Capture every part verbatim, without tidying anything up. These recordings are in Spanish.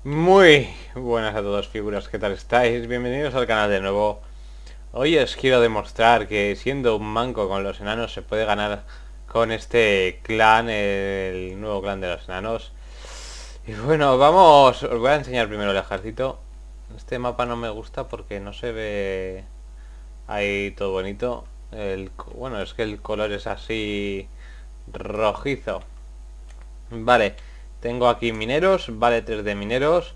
Muy buenas a todos, figuras, ¿qué tal estáis? Bienvenidos al canal de nuevo. Hoy os quiero demostrar que siendo un manco con los enanos se puede ganar con este clan, el nuevo clan de los enanos. Y bueno, vamos, os voy a enseñar primero el ejército. Este mapa no me gusta porque no se ve ahí todo bonito. El, bueno, es que el color es así rojizo. Vale, tengo aquí mineros, vale, tres de mineros.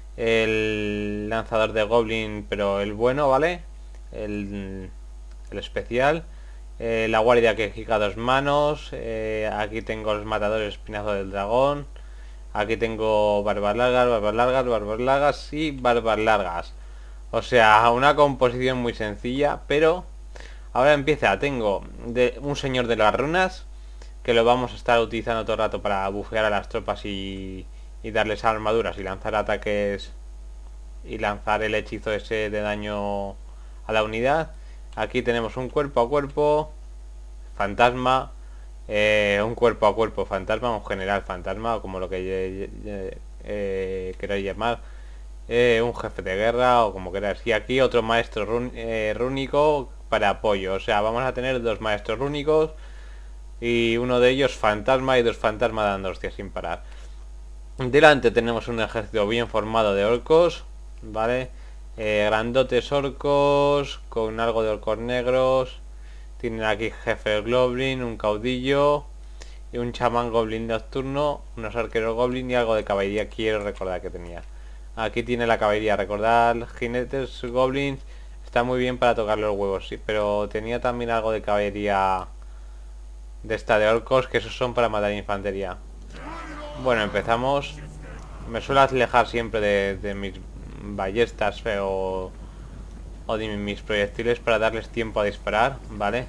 El lanzador de goblin, pero el bueno, ¿vale? El, el especial. Eh, la guardia que giga dos manos. Eh, aquí tengo los matadores espinazo del dragón. Aquí tengo barbas largas, barbas largas, barbas largas y barbas largas. O sea, una composición muy sencilla, pero ahora empieza. Tengo de, un señor de las runas, que lo vamos a estar utilizando todo el rato para bufear a las tropas y, y darles armaduras y lanzar ataques y lanzar el hechizo ese de daño a la unidad. Aquí tenemos un cuerpo a cuerpo fantasma, eh, un cuerpo a cuerpo fantasma, un general fantasma, o como lo que eh, eh, queráis llamar, eh, un jefe de guerra o como queráis. Y aquí otro maestro run, eh, rúnico para apoyo. O sea, vamos a tener dos maestros rúnicos y uno de ellos fantasma y dos fantasmas dando hostias sin parar. Delante tenemos un ejército bien formado de orcos, ¿vale? Eh, grandotes orcos con algo de orcos negros. Tienen aquí jefe goblin, un caudillo y un chamán goblin nocturno, unos arqueros goblin y algo de caballería, quiero recordar que tenía. Aquí tiene la caballería, recordar, jinetes goblins, está muy bien para tocar los huevos, sí, pero tenía también algo de caballería de esta de orcos, que esos son para matar infantería. Bueno, empezamos. Me suelo alejar siempre de, de mis ballestas o, o de mis proyectiles para darles tiempo a disparar, ¿vale?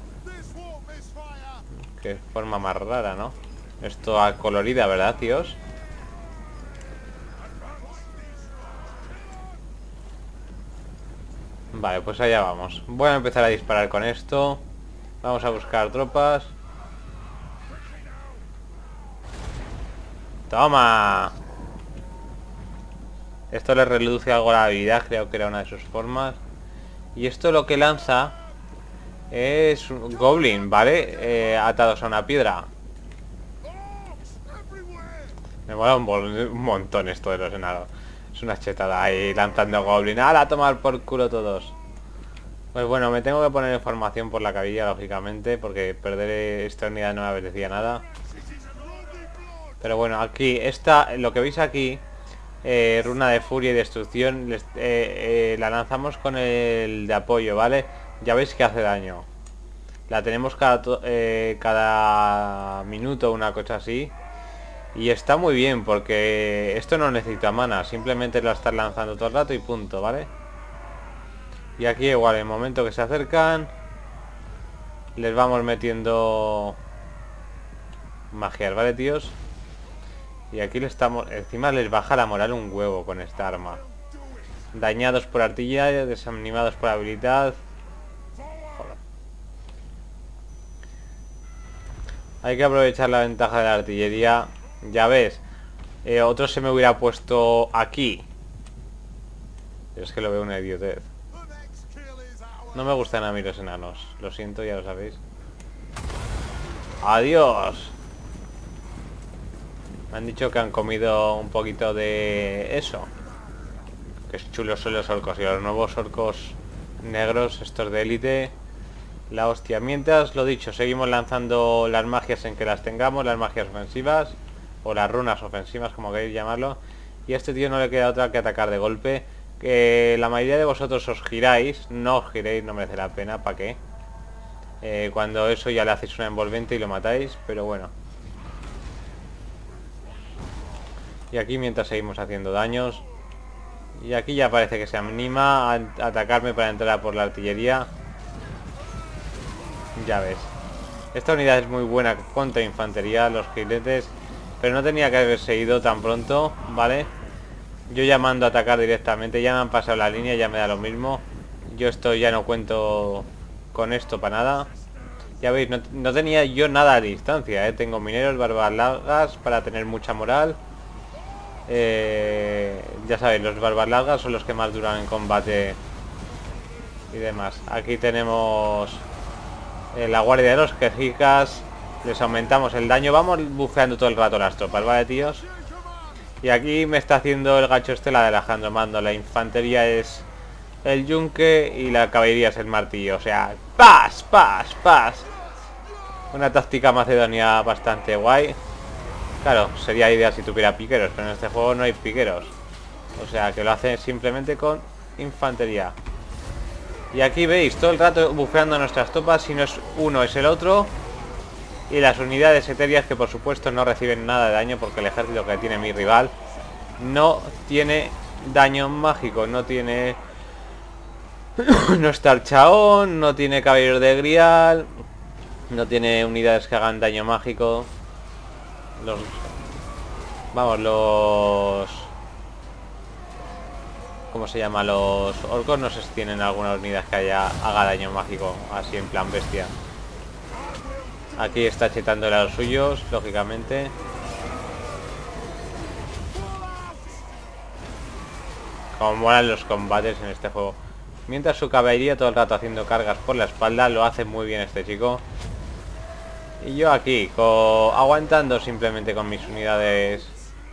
Qué forma más rara, ¿no? Esto a colorida, ¿verdad, tíos? Vale, pues allá vamos. Voy a empezar a disparar con esto. Vamos a buscar tropas. ¡Toma! Esto le reduce algo la habilidad, creo que era una de sus formas. Y esto lo que lanza es un goblin, ¿vale? Eh, atados a una piedra. Me mola un, un montón esto de los enanos. Es una chetada ahí lanzando goblin. ¡Hala, a tomar por culo todos! Pues bueno, me tengo que poner en formación por la cabilla, lógicamente, porque perder esta unidad no me apetecía nada. Pero bueno, aquí, esta, lo que veis aquí, eh, runa de furia y destrucción, les, eh, eh, la lanzamos con el de apoyo, ¿vale? Ya veis que hace daño. La tenemos cada, eh, cada minuto, una cosa así. Y está muy bien, porque esto no necesita mana, simplemente la estás lanzando todo el rato y punto, ¿vale? Y aquí igual, en el momento que se acercan, les vamos metiendo magias, ¿vale, tíos? Y aquí le estamos... Encima les baja la moral un huevo con esta arma. Dañados por artillería, desanimados por habilidad. Joder. Hay que aprovechar la ventaja de la artillería. Ya ves, eh, otro se me hubiera puesto aquí. Es que lo veo una idiotez. No me gustan a mí los enanos. Lo siento, ya lo sabéis. ¡Adiós! Me han dicho que han comido un poquito de eso. Que es chulos son los orcos. Y los nuevos orcos negros, estos de élite, la hostia. Mientras, lo dicho, seguimos lanzando las magias en que las tengamos. Las magias ofensivas. O las runas ofensivas, como queréis llamarlo. Y a este tío no le queda otra que atacar de golpe. Que la mayoría de vosotros os giráis. No os giréis, no merece la pena. ¿Para qué? Eh, cuando eso ya le hacéis una envolvente y lo matáis. Pero bueno. Y aquí mientras seguimos haciendo daños. Y aquí ya parece que se anima a atacarme para entrar por la artillería. Ya ves. Esta unidad es muy buena contra infantería, los jinetes. Pero no tenía que haberse ido tan pronto, ¿vale? Yo ya mando a atacar directamente. Ya me han pasado la línea, ya me da lo mismo. Yo esto ya no cuento con esto para nada. Ya veis, no, no tenía yo nada a distancia, ¿eh? Tengo mineros, barbas largas para tener mucha moral. Eh, ya sabéis, los barbas largas son los que más duran en combate y demás. Aquí tenemos eh, la guardia de los quejicas. Les aumentamos el daño. Vamos bufeando todo el rato las tropas, ¿vale, tíos? Y aquí me está haciendo el gacho este la de Alejandro Mando. La infantería es el yunque y la caballería es el martillo. O sea, ¡pas, pas, pas! Una táctica macedonia bastante guay. Claro, sería ideal si tuviera piqueros, pero en este juego no hay piqueros. O sea, que lo hace simplemente con infantería. Y aquí veis, todo el rato bufeando nuestras tropas. Si no es uno, es el otro. Y las unidades etéreas, que por supuesto no reciben nada de daño, porque el ejército que tiene mi rival no tiene daño mágico. No tiene... no está el chaón, no tiene caballeros de grial, no tiene unidades que hagan daño mágico. Los... Vamos, los... ¿Cómo se llama? Los orcos no sé si tienen alguna unidad que haya haga daño mágico, así en plan bestia. Aquí está chetándole a los suyos, lógicamente. Como molan los combates en este juego. Mientras su caballería todo el rato haciendo cargas por la espalda. Lo hace muy bien este chico. Y yo aquí, aguantando simplemente con mis unidades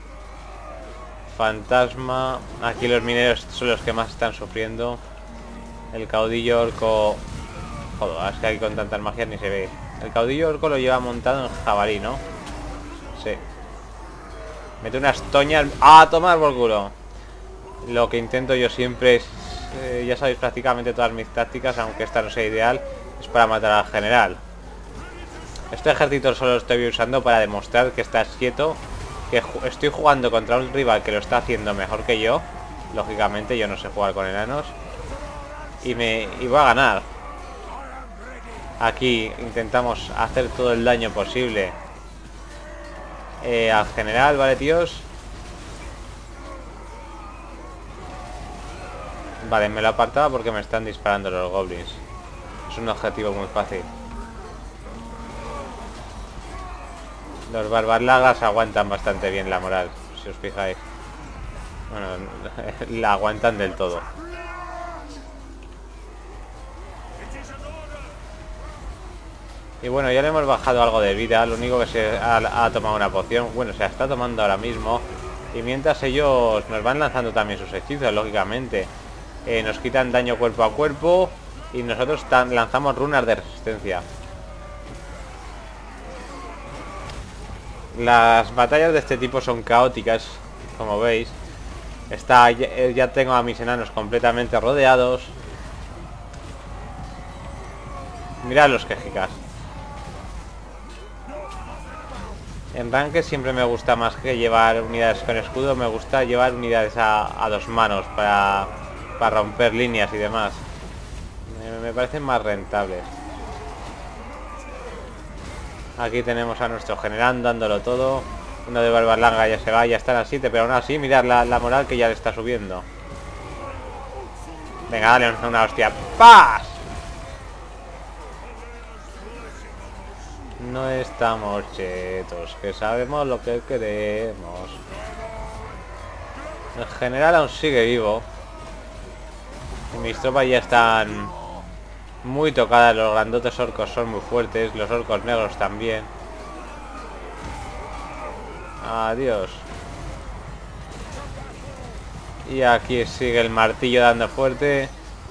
fantasma. Aquí los mineros son los que más están sufriendo. El caudillo orco... Joder, es que aquí con tantas magias ni se ve. El caudillo orco lo lleva montado en jabalí, ¿no? Sí. Mete unas toñas... ¡A tomar por culo! Lo que intento yo siempre es... Eh, ya sabéis prácticamente todas mis tácticas, aunque esta no sea ideal, es para matar al general. Este ejército solo lo estoy usando para demostrar que estás quieto, que ju estoy jugando contra un rival que lo está haciendo mejor que yo. Lógicamente yo no sé jugar con enanos. Y me y voy a ganar. Aquí intentamos hacer todo el daño posible eh, al general, ¿vale, tíos? Vale, me lo apartaba porque me están disparando los goblins. Es un objetivo muy fácil. Los barbas largas aguantan bastante bien la moral, si os fijáis. Bueno, la aguantan del todo. Y bueno, ya le hemos bajado algo de vida. Lo único que se ha, ha tomado una poción. Bueno, se la está tomando ahora mismo. Y mientras ellos nos van lanzando también sus hechizos, lógicamente. Eh, nos quitan daño cuerpo a cuerpo. Y nosotros tan, lanzamos runas de resistencia. Las batallas de este tipo son caóticas, como veis. Está, ya, ya tengo a mis enanos completamente rodeados. Mirad los quejicas. En ranque siempre me gusta más que llevar unidades con escudo. Me gusta llevar unidades a, a dos manos para, para romper líneas y demás. Me, me parecen más rentables. Aquí tenemos a nuestro general dándolo todo. Uno de barba larga ya se va, ya están a siete, pero aún así mirad la, la moral que ya le está subiendo. Venga, dale una hostia. ¡Paz! No estamos chetos, que sabemos lo que queremos. El general aún sigue vivo. Y mis tropas ya están muy tocadas. Los grandotes orcos son muy fuertes. Los orcos negros también. Adiós. Y aquí sigue el martillo dando fuerte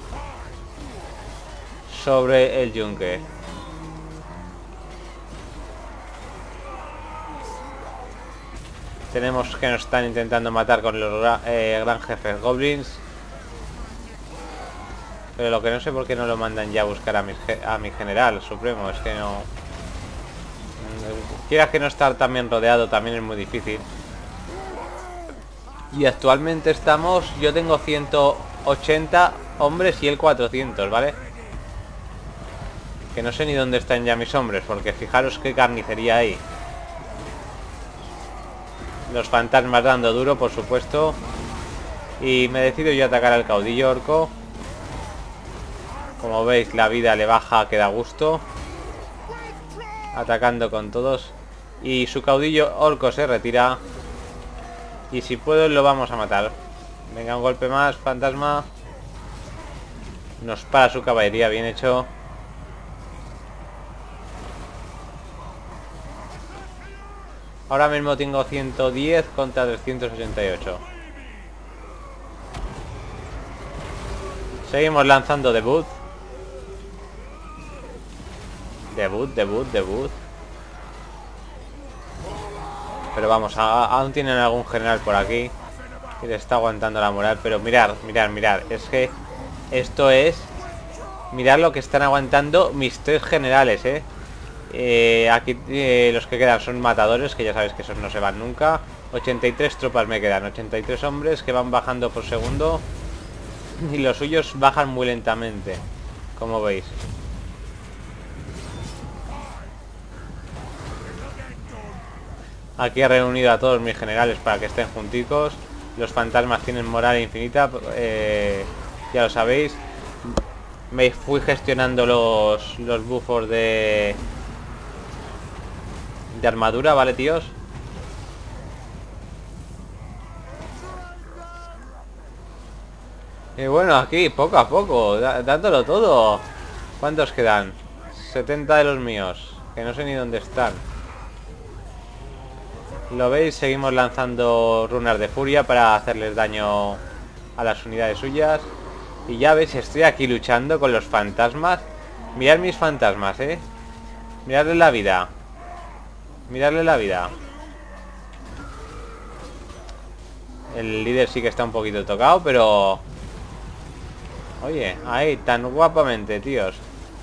sobre el yunque. Tenemos que nos están intentando matar con los eh, gran jefes goblins. Pero lo que no sé por qué no lo mandan ya a buscar a mi, a mi general supremo. Es que no... Quieras que no estar también rodeado también es muy difícil. Y actualmente estamos... Yo tengo ciento ochenta hombres y él cuatrocientos, ¿vale? Que no sé ni dónde están ya mis hombres, porque fijaros qué carnicería hay. Los fantasmas dando duro, por supuesto. Y me decido yo a atacar al caudillo orco. Como veis, la vida le baja, que da gusto. Atacando con todos. Y su caudillo orco se retira. Y si puedo lo vamos a matar. Venga, un golpe más, fantasma. Nos para su caballería, bien hecho. Ahora mismo tengo ciento diez contra trescientos ochenta y ocho. Seguimos lanzando debut. Debut, debut, debut. Pero vamos, a, aún tienen algún general por aquí que le está aguantando la moral. Pero mirar, mirar, mirar. Es que esto es... Mirad lo que están aguantando mis tres generales, eh. Eh, aquí eh, los que quedan son matadores, que ya sabéis que esos no se van nunca. ochenta y tres tropas me quedan, ochenta y tres hombres que van bajando por segundo. Y los suyos bajan muy lentamente, como veis. Aquí he reunido a todos mis generales para que estén junticos. Los fantasmas tienen moral infinita, eh, ya lo sabéis. Me fui gestionando los, los buffos de... de armadura, ¿vale, tíos? Y bueno, aquí, poco a poco, dándolo todo. ¿Cuántos quedan? setenta de los míos, que no sé ni dónde están. ¿Lo veis? Seguimos lanzando runas de furia para hacerles daño a las unidades suyas. Y ya veis, estoy aquí luchando con los fantasmas. Mirad mis fantasmas, ¿eh? Miradle la vida. Miradle la vida. El líder sí que está un poquito tocado, pero... Oye, ahí, tan guapamente, tíos.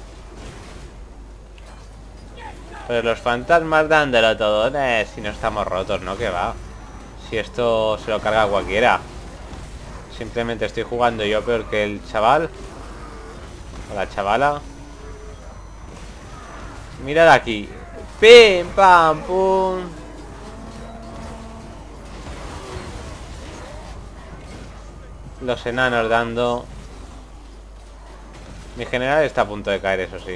Pero los fantasmas dándolo todo, eh, si no estamos rotos, ¿no? Que va. Si esto se lo carga cualquiera. Simplemente estoy jugando yo peor que el chaval. O la chavala. Mirad aquí. Pim, pam, pum. Los enanos dando. Mi general está a punto de caer, eso sí.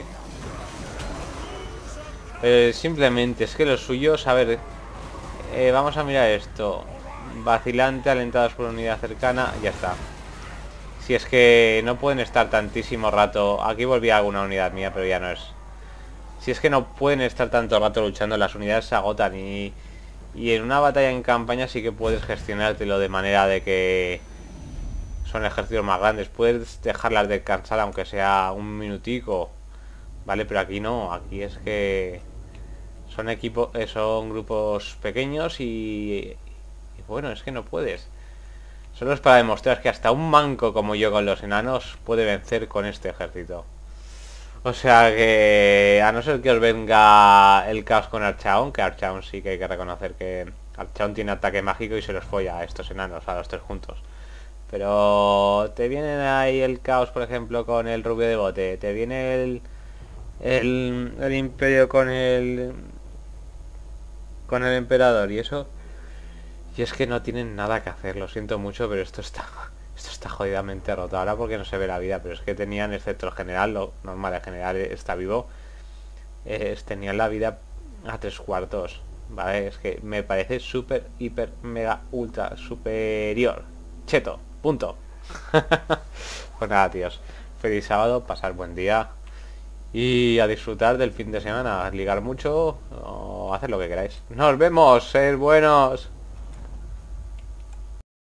Eh, simplemente es que los suyos, a ver, eh, vamos a mirar esto. Vacilante, alentados por unidad cercana, ya está. Si es que no pueden estar tantísimo rato. Aquí volví a alguna unidad mía, pero ya no es. Si es que no pueden estar tanto rato luchando, las unidades se agotan. Y, y en una batalla en campaña sí que puedes gestionártelo de manera de que son ejércitos más grandes. Puedes dejarlas descansar aunque sea un minutico, vale, pero aquí no. Aquí es que son equipos, eh, son grupos pequeños y, y bueno, es que no puedes. Solo es para demostrar que hasta un manco como yo con los enanos puede vencer con este ejército. O sea que, a no ser que os venga el caos con Archaon, que Archaon sí que hay que reconocer que Archaon tiene ataque mágico y se los folla a estos enanos, a los tres juntos. Pero te viene ahí el caos, por ejemplo, con el rubio de bote. Te viene el, el, el imperio con el... con el emperador y eso. Y es que no tienen nada que hacer, lo siento mucho, pero esto está... Esto está jodidamente roto ahora porque no se ve la vida, pero es que tenían, excepto el general, lo normal, el general está vivo, eh, tenían la vida a tres cuartos, ¿vale? Es que me parece súper, hiper, mega, ultra, superior. Cheto, punto. Pues nada, tíos, feliz sábado, pasar buen día y a disfrutar del fin de semana, ligar mucho o hacer lo que queráis. Nos vemos, ser buenos.